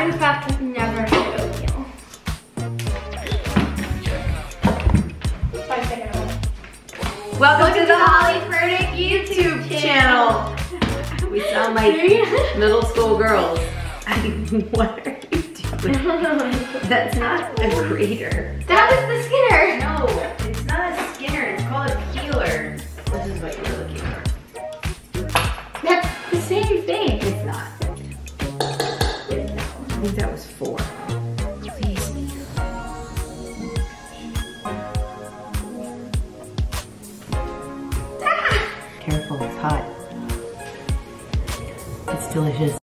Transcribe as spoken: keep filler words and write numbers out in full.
in fact never had oatmeal. Welcome to the Holly Furtick YouTube channel. We sound like middle school girls. What are you doing? That's not a grater. That was the Skinner. No, it's not a Skinner. It's called a peeler. This is what you're looking for. That's the same thing. It's not. It's not. I think that was four. Please. Ah! Careful, it's hot. It's delicious.